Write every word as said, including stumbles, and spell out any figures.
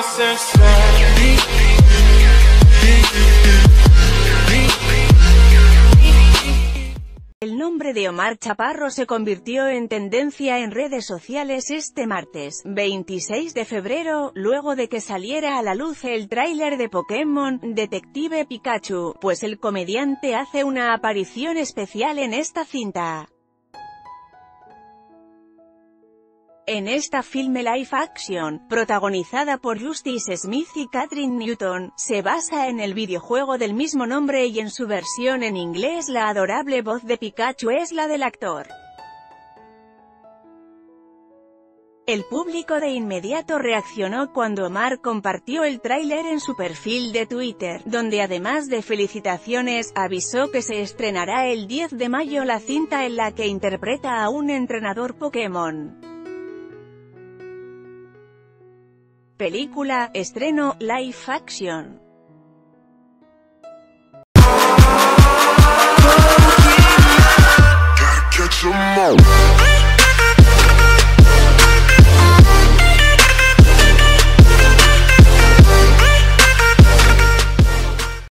El nombre de Omar Chaparro se convirtió en tendencia en redes sociales este martes, veintiséis de febrero, luego de que saliera a la luz el tráiler de Pokémon Detective Pikachu, pues el comediante hace una aparición especial en esta cinta. En esta filme live action, protagonizada por Justice Smith y Katherine Newton, se basa en el videojuego del mismo nombre y en su versión en inglés la adorable voz de Pikachu es la del actor. El público de inmediato reaccionó cuando Omar compartió el tráiler en su perfil de Twitter, donde además de felicitaciones, avisó que se estrenará el diez de mayo la cinta en la que interpreta a un entrenador Pokémon. Película, estreno, live action.